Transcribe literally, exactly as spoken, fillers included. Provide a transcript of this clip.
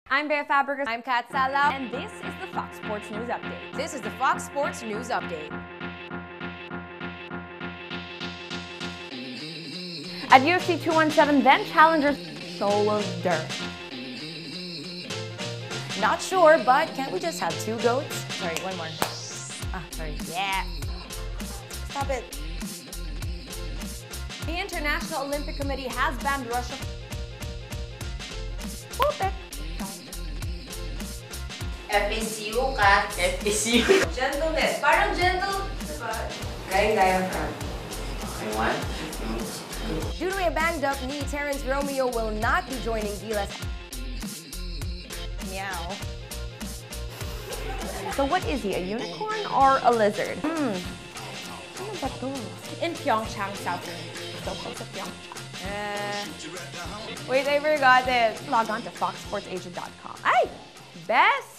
I'm Bea Katz. I'm Katz, and this is the Fox Sports News Update. This is the Fox Sports News Update. At U F C two seventeen, then challenger shoulder. Not sure, but can't we just have two goats? Sorry, one more. Ah, sorry. Yeah. Stop it. The International Olympic Committee has banned Russia. F A C U, Kat. F A C U. Gentleness. Parang gentle, diba? Lying diaphragm. Okay, one, two, Due to a banged up knee, Terrence Romeo will not be joining Gila's. Meow. So what is he, a unicorn or a lizard? Hmm. Ano ba to? In Pyeongchang, South Korea. So close to Pyeongchang. Uh, wait, I forgot it. Log on to fox sports asia dot com. Ay! Best